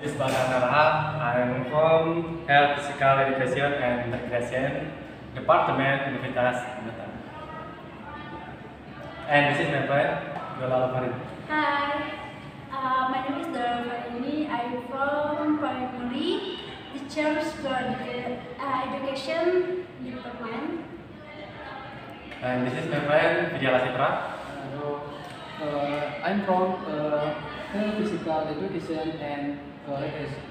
Is Bananara. I'm from Health Physical Education and Recreation Department Universitas Batam. And this is my friend Yola Farid. Hi, my name is Dara Farini. I'm from Primary Teachers Education Department. And this is my friend Vidya Lasitra. Hello, I'm from Health Physical Education and Recreation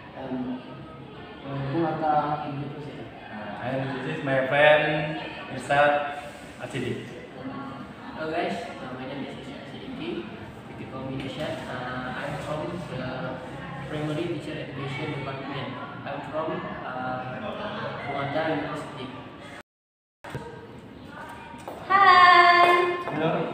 Bungata University. And this is my friend Irsad Acidi. Hello guys, my name is Sidiki with the combination. I'm from the Primary Teacher Education Department. I'm from Bungata University. Hi, Hello.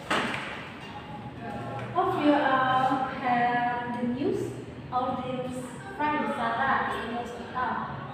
hope you all have the news of this friend Sarah in hospital.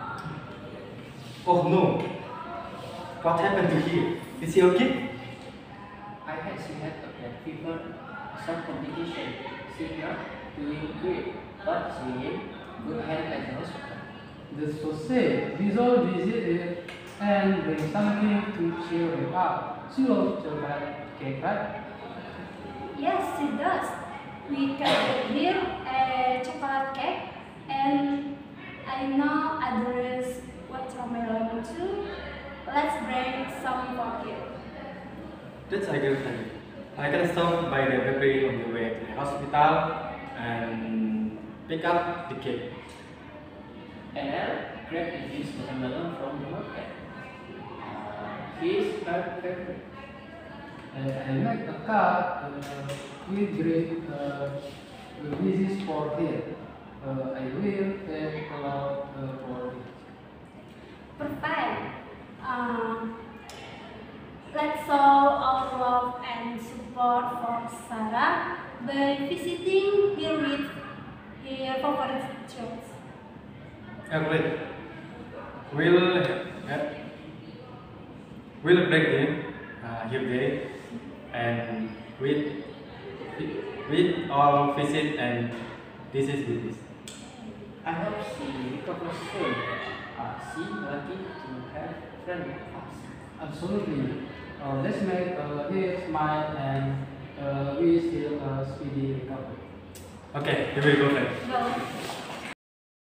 Oh no! What happened to him? Is he okay? She had a bad fever, some complication. She's not doing great, but she in good health at the hospital. This was said, we all visit it and bring something to cheer her up. She loves chocolate cake, right? Yes, she does. We can here a chocolate cake, and I know others watermelon too. Let's bring some for you. That's a good idea. I can stop by the bakery on the way to the hospital and pick up the cake. And I'll grab the juice watermelon from the market. He's her favorite. I make a cup with great wishes for her. I will take a lot for it. Perfect. Let's show our love and support for Sarah by visiting her with her favorite shows. Great. We'll break them here day and with all visit and this is with this. I hope she recovers soon. She lucky to have a friend like us. Absolutely. Let's make her smile and wish her a speedy recovery. Okay, here we go. Friend. Go.